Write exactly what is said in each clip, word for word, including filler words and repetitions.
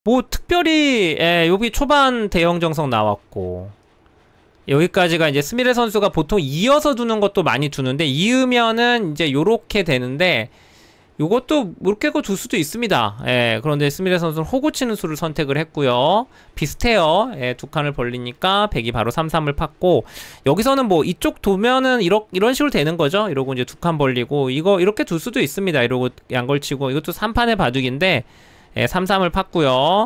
뭐 특별히 예, 여기 초반 대형 정석 나왔고 여기까지가 이제 스미레 선수가 보통 이어서 두는 것도 많이 두는데 이으면은 이제 요렇게 되는데 요것도 물깨고 둘 수도 있습니다. 예, 그런데 스미레 선수는 호구 치는 수를 선택을 했고요. 비슷해요. 예, 두 칸을 벌리니까 백이 바로 삼 삼을 팠고 여기서는 뭐 이쪽 두면은 이러, 이런 식으로 되는 거죠. 이러고 이제 두 칸 벌리고 이거 이렇게 둘 수도 있습니다. 이러고 양걸치고 이것도 삼 판의 바둑인데 예, 삼 삼을 팠고요.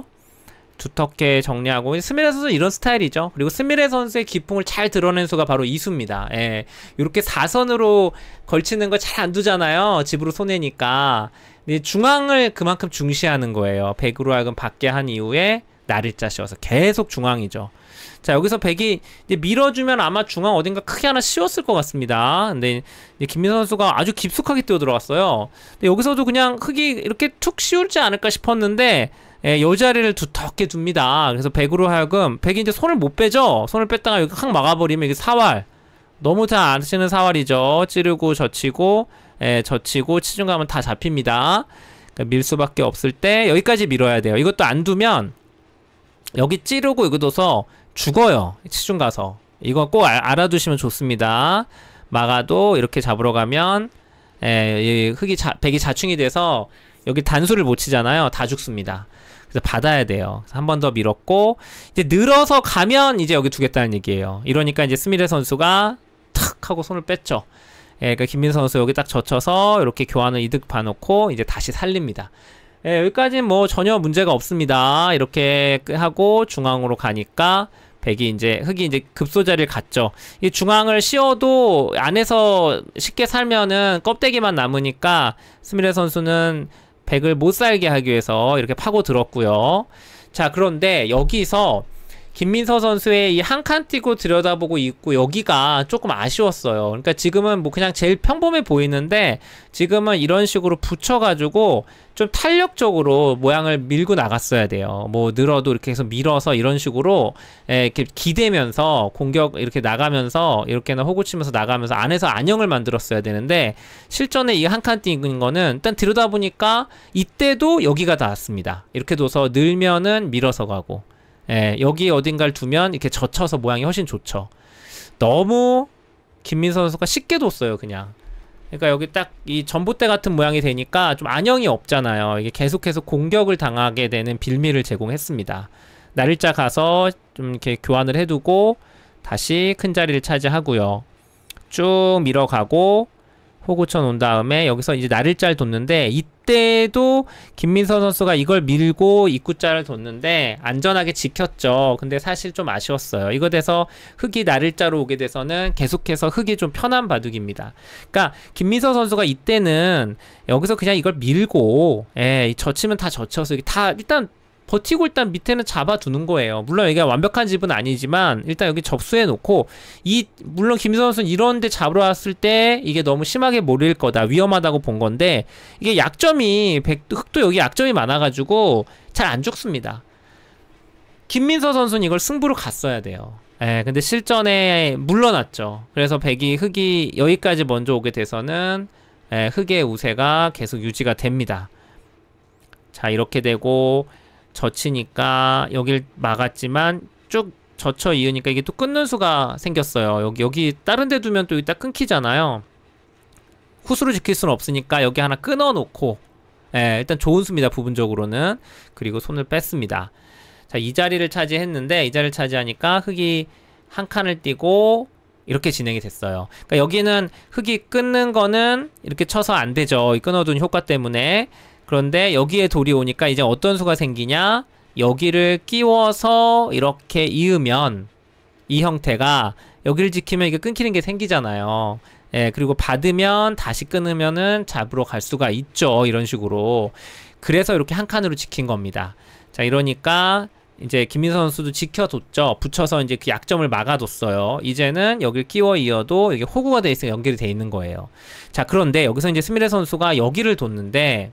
두텁게 정리하고 스미레 선수 이런 스타일이죠. 그리고 스미레 선수의 기풍을 잘 드러낸 수가 바로 이수입니다. 예, 이렇게 사선으로 걸치는 거 잘 안 두잖아요. 집으로 손해니까. 근데 중앙을 그만큼 중시하는 거예요. 백으로 하여금 받게 한 이후에 나를자 씌워서 계속 중앙이죠. 자, 여기서 백이 이제 밀어주면 아마 중앙 어딘가 크게 하나 씌웠을 것 같습니다. 근데 이제 김민서 선수가 아주 깊숙하게 뛰어 들어갔어요. 근데 여기서도 그냥 흙이 이렇게 툭 씌울지 않을까 싶었는데 예, 요 자리를 두텁게 둡니다. 그래서 백으로 하여금 백이 이제 손을 못 빼죠. 손을 뺐다가 여기 확 막아버리면 이게 사활 너무 잘 아시는 사활이죠. 찌르고 젖히고 예, 젖히고 치중 가면 다 잡힙니다. 그러니까 밀 수밖에 없을 때 여기까지 밀어야 돼요. 이것도 안 두면 여기 찌르고 이거 둬서 죽어요. 치중 가서 이거 꼭 알, 알아두시면 좋습니다. 막아도 이렇게 잡으러 가면 예, 흙이 자, 백이 자충이 돼서 여기 단수를 못 치잖아요. 다 죽습니다. 그래서 받아야 돼요. 한 번 더 밀었고 이제 늘어서 가면 이제 여기 두겠다는 얘기예요. 이러니까 이제 스미레 선수가 탁 하고 손을 뺐죠. 예, 그러니까 김민서 선수 여기 딱 젖혀서 이렇게 교환을 이득 봐놓고 이제 다시 살립니다. 예, 여기까지는 뭐 전혀 문제가 없습니다. 이렇게 하고 중앙으로 가니까 백이 이제 흙이 이제 급소자리를 갔죠. 이 중앙을 씌워도 안에서 쉽게 살면은 껍데기만 남으니까 스미레 선수는 백을 못 살게 하기 위해서 이렇게 파고 들었고요. 자, 그런데 여기서 김민서 선수의 이 한 칸 띄고 들여다보고 있고 여기가 조금 아쉬웠어요. 그러니까 지금은 뭐 그냥 제일 평범해 보이는데 지금은 이런 식으로 붙여가지고 좀 탄력적으로 모양을 밀고 나갔어야 돼요. 뭐 늘어도 이렇게 해서 밀어서 이런 식으로 에, 이렇게 기대면서 공격 이렇게 나가면서 이렇게나 호구 치면서 나가면서 안에서 안형을 만들었어야 되는데 실전에 이 한 칸 띄는 거는 일단 들여다보니까 이때도 여기가 닿았습니다. 이렇게 둬서 늘면은 밀어서 가고 예, 여기 어딘가를 두면 이렇게 젖혀서 모양이 훨씬 좋죠. 너무 김민서 선수가 쉽게 뒀어요, 그냥. 그러니까 여기 딱 이 전봇대 같은 모양이 되니까 좀 안형이 없잖아요. 이게 계속해서 공격을 당하게 되는 빌미를 제공했습니다. 날짜 가서 좀 이렇게 교환을 해두고 다시 큰 자리를 차지하고요. 쭉 밀어가고 호구쳐 놓은 다음에 여기서 이제 나를자를 뒀는데 이때도 김민서 선수가 이걸 밀고 입구자를 뒀는데 안전하게 지켰죠. 근데 사실 좀 아쉬웠어요. 이거 돼서 흙이 나를자로 오게 돼서는 계속해서 흙이 좀 편한 바둑입니다. 그러니까 김민서 선수가 이때는 여기서 그냥 이걸 밀고 예, 젖히면 다 젖혀서 다 일단 버티고 일단 밑에는 잡아두는 거예요. 물론 이게 완벽한 집은 아니지만 일단 여기 접수해 놓고 이 물론 김민서 선수는 이런데 잡으러 왔을 때 이게 너무 심하게 몰릴 거다 위험하다고 본 건데 이게 약점이 백, 흙도 여기 약점이 많아가지고 잘 안 죽습니다. 김민서 선수는 이걸 승부로 갔어야 돼요. 예, 근데 실전에 물러났죠. 그래서 백이 흙이 여기까지 먼저 오게 돼서는 예, 흙의 우세가 계속 유지가 됩니다. 자, 이렇게 되고 젖히니까 여길 막았지만 쭉 젖혀 이으니까 이게 또 끊는 수가 생겼어요. 여기 여기 다른 데 두면 또 이따 끊기잖아요. 후수로 지킬 수는 없으니까 여기 하나 끊어 놓고 예, 일단 좋은 수입니다. 부분적으로는. 그리고 손을 뺐습니다. 자, 이 자리를 차지했는데 이 자리를 차지하니까 흙이 한 칸을 띄고 이렇게 진행이 됐어요. 그러니까 여기는 흙이 끊는 거는 이렇게 쳐서 안 되죠. 이 끊어둔 효과 때문에. 그런데 여기에 돌이 오니까 이제 어떤 수가 생기냐, 여기를 끼워서 이렇게 이으면 이 형태가 여기를 지키면 이게 끊기는 게 생기잖아요. 예, 그리고 받으면 다시 끊으면은 잡으러 갈 수가 있죠. 이런 식으로. 그래서 이렇게 한 칸으로 지킨 겁니다. 자, 이러니까 이제 김민서 선수도 지켜뒀죠. 붙여서 이제 그 약점을 막아뒀어요. 이제는 여길 끼워 이어도 이게 호구가 돼 있으면 연결이 돼 있는 거예요. 자, 그런데 여기서 이제 스미레 선수가 여기를 뒀는데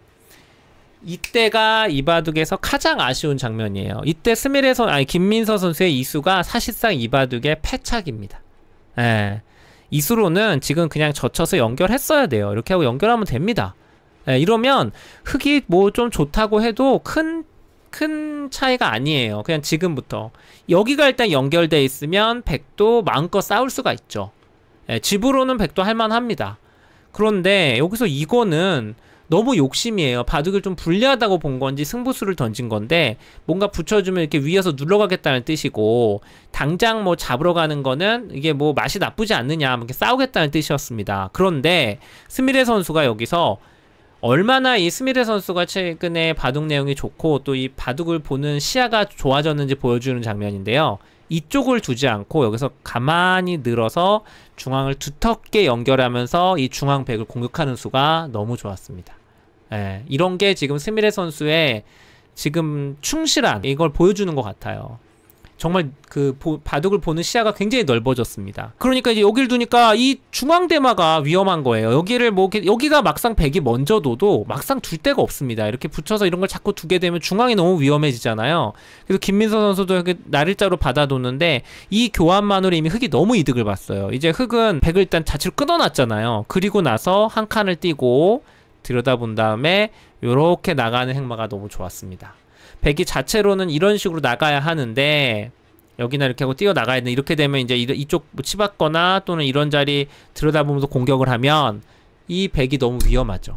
이때가 이 바둑에서 가장 아쉬운 장면이에요. 이때 스미레 선, 아니 김민서 선수의 이수가 사실상 이 바둑의 패착입니다. 예. 이수로는 지금 그냥 젖혀서 연결했어야 돼요. 이렇게 하고 연결하면 됩니다. 예, 이러면 흙이 뭐 좀 좋다고 해도 큰 큰 차이가 아니에요. 그냥 지금부터 여기가 일단 연결돼 있으면 백도 마음껏 싸울 수가 있죠. 예, 집으로는 백도 할만합니다. 그런데 여기서 이거는 너무 욕심이에요. 바둑을 좀 불리하다고 본 건지 승부수를 던진 건데 뭔가 붙여주면 이렇게 위에서 눌러가겠다는 뜻이고, 당장 뭐 잡으러 가는 거는 이게 뭐 맛이 나쁘지 않느냐, 이렇게 싸우겠다는 뜻이었습니다. 그런데 스미레 선수가 여기서 얼마나 이 스미레 선수가 최근에 바둑 내용이 좋고 또 이 바둑을 보는 시야가 좋아졌는지 보여주는 장면인데요. 이쪽을 두지 않고 여기서 가만히 늘어서 중앙을 두텁게 연결하면서 이 중앙 백을 공격하는 수가 너무 좋았습니다. 예, 이런 게 지금 스미레 선수의 지금 충실한 이걸 보여주는 것 같아요. 정말 그 보, 바둑을 보는 시야가 굉장히 넓어졌습니다. 그러니까 이제 여기를 두니까 이 중앙 대마가 위험한 거예요. 여기를 뭐 여기가 막상 백이 먼저 둬도 막상 둘 데가 없습니다. 이렇게 붙여서 이런 걸 자꾸 두게 되면 중앙이 너무 위험해지잖아요. 그래서 김민서 선수도 이렇게 날일자로 받아뒀는데 이 교환만으로 이미 흑이 너무 이득을 봤어요. 이제 흑은 백을 일단 자체로 끊어놨잖아요. 그리고 나서 한 칸을 띄고 들여다본 다음에 요렇게 나가는 행마가 너무 좋았습니다. 백이 자체로는 이런 식으로 나가야 하는데 여기나 이렇게 하고 뛰어 나가야 되는데, 이렇게 되면 이제 이쪽 뭐 치받거나 또는 이런 자리 들여다보면서 공격을 하면 이 백이 너무 위험하죠.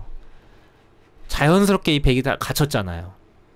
자연스럽게 이 백이 다 갇혔잖아요.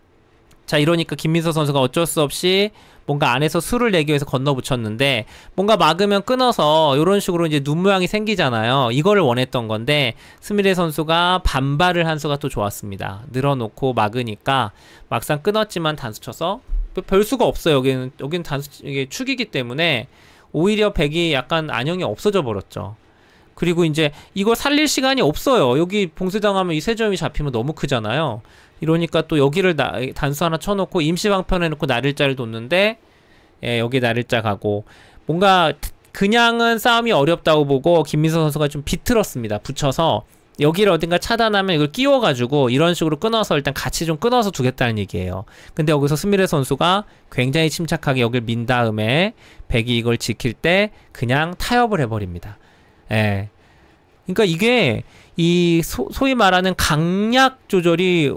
자, 이러니까 김민서 선수가 어쩔 수 없이 뭔가 안에서 수를 내기 위해서 건너붙였는데, 뭔가 막으면 끊어서 이런 식으로 이제 눈 모양이 생기잖아요. 이거를 원했던 건데 스미레 선수가 반발을 한 수가 또 좋았습니다. 늘어놓고 막으니까 막상 끊었지만 단수 쳐서 별 수가 없어요. 여기는 여기는 단수, 이게 축이기 때문에 오히려 백이 약간 안형이 없어져 버렸죠. 그리고 이제 이걸 살릴 시간이 없어요. 여기 봉쇄당하면 이 세 점이 잡히면 너무 크잖아요. 이러니까 또 여기를 나, 단수 하나 쳐놓고 임시 방편해놓고 날일자를 뒀는데, 예, 여기 날일자 가고, 뭔가 그냥은 싸움이 어렵다고 보고 김민서 선수가 좀 비틀었습니다. 붙여서 여기를 어딘가 차단하면 이걸 끼워가지고 이런 식으로 끊어서 일단 같이 좀 끊어서 두겠다는 얘기예요. 근데 여기서 스미레 선수가 굉장히 침착하게 여길 민 다음에 백이 이걸 지킬 때 그냥 타협을 해버립니다. 예. 그러니까 이게 이 소, 소위 말하는 강약 조절이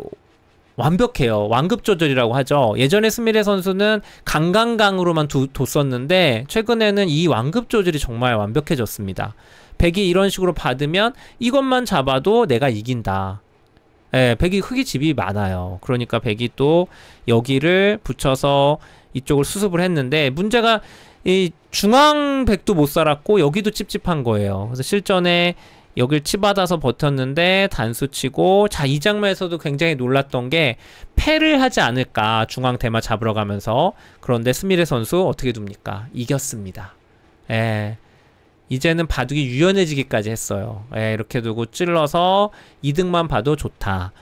완벽해요. 완급 조절이라고 하죠. 예전에 스미레 선수는 강강강으로만 두, 뒀었는데 최근에는 이 완급 조절이 정말 완벽해졌습니다. 백이 이런 식으로 받으면 이것만 잡아도 내가 이긴다. 예, 백이 흑이 집이 많아요. 그러니까 백이 또 여기를 붙여서 이쪽을 수습을 했는데, 문제가 이 중앙 백도 못 살았고 여기도 찝찝한 거예요. 그래서 실전에 여길 치받아서 버텼는데 단수 치고, 자, 이 장면에서도 굉장히 놀랐던 게 패를 하지 않을까, 중앙 대마 잡으러 가면서. 그런데 스미레 선수 어떻게 둡니까? 이겼습니다. 예. 이제는 바둑이 유연해지기까지 했어요. 예, 이렇게 두고 찔러서 이득만 봐도 좋다.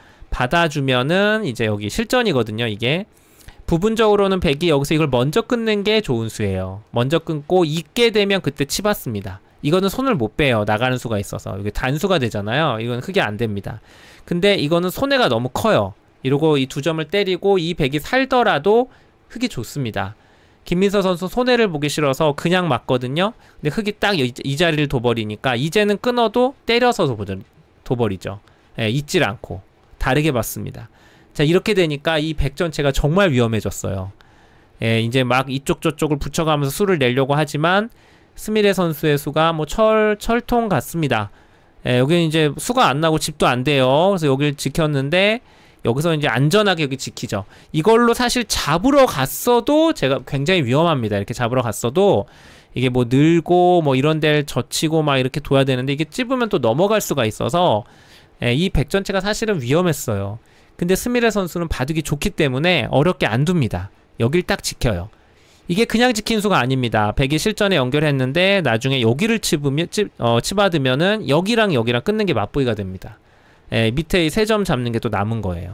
받아주면은 이제 여기 실전이거든요, 이게. 부분적으로는 백이 여기서 이걸 먼저 끊는 게 좋은 수예요. 먼저 끊고 있게 되면 그때 치받습니다. 이거는 손을 못 빼요. 나가는 수가 있어서. 이게 단수가 되잖아요. 이건 흑이 안 됩니다. 근데 이거는 손해가 너무 커요. 이러고 이 두 점을 때리고 이 백이 살더라도 흑이 좋습니다. 김민서 선수 손해를 보기 싫어서 그냥 맞거든요. 근데 흑이 딱 이, 이 자리를 둬버리니까 이제는 끊어도 때려서 둬버리, 둬버리죠. 예, 잊질 않고 다르게 봤습니다. 자, 이렇게 되니까 이 백 전체가 정말 위험해졌어요. 예, 이제 막 이쪽 저쪽을 붙여가면서 수를 내려고 하지만 스미레 선수의 수가 뭐 철, 철통 같습니다. 예, 여기는 이제 수가 안 나고 집도 안 돼요. 그래서 여기를 지켰는데 여기서 이제 안전하게 여기 지키죠. 이걸로 사실 잡으러 갔어도 제가 굉장히 위험합니다. 이렇게 잡으러 갔어도 이게 뭐 늘고 뭐 이런 데를 젖히고 막 이렇게 둬야 되는데 이게 찝으면 또 넘어갈 수가 있어서, 예, 이 백 전체가 사실은 위험했어요. 근데 스미레 선수는 바둑이 좋기 때문에 어렵게 안 둡니다. 여길 딱 지켜요. 이게 그냥 지킨 수가 아닙니다. 백이 실전에 연결했는데 나중에 여기를 치으면, 치, 어, 치받으면은 여기랑 여기랑 끊는 게 맞보기가 됩니다. 예, 밑에 이 세 점 잡는 게 또 남은 거예요.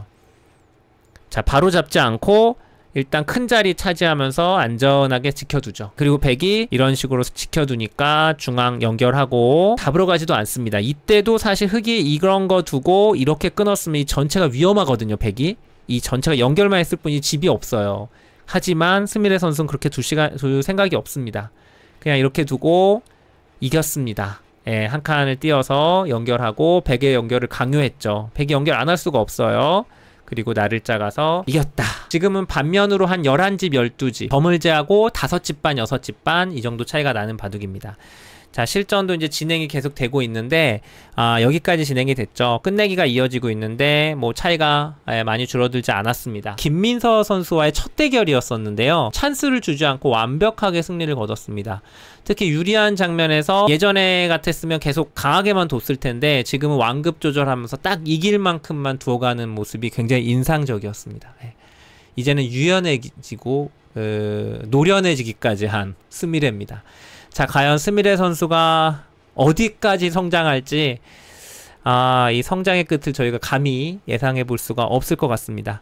자, 바로 잡지 않고 일단 큰 자리 차지하면서 안전하게 지켜두죠. 그리고 백이 이런 식으로 지켜두니까 중앙 연결하고 잡으러 가지도 않습니다. 이때도 사실 흑이 이런 거 두고 이렇게 끊었으면 이 전체가 위험하거든요. 백이 이 전체가 연결만 했을 뿐이 집이 없어요. 하지만 스미레 선수는 그렇게 둘 시간, 둘 생각이 없습니다. 그냥 이렇게 두고 이겼습니다. 예, 한 칸을 띄어서 연결하고 백의 연결을 강요했죠. 백이 연결 안 할 수가 없어요. 그리고 나를 짜가서 이겼다. 지금은 반면으로 한 열한 집, 열두 집, 더물제하고 다섯 집 반, 여섯 집 반 이 정도 차이가 나는 바둑입니다. 자, 실전도 이제 진행이 계속 되고 있는데, 아, 여기까지 진행이 됐죠. 끝내기가 이어지고 있는데, 뭐, 차이가 예, 많이 줄어들지 않았습니다. 김민서 선수와의 첫 대결이었었는데요. 찬스를 주지 않고 완벽하게 승리를 거뒀습니다. 특히 유리한 장면에서 예전에 같았으면 계속 강하게만 뒀을 텐데, 지금은 완급 조절하면서 딱 이길 만큼만 두어가는 모습이 굉장히 인상적이었습니다. 예. 이제는 유연해지고, 어, 노련해지기까지 한 스미레입니다. 자, 과연 스미레 선수가 어디까지 성장할지, 아, 이 성장의 끝을 저희가 감히 예상해 볼 수가 없을 것 같습니다.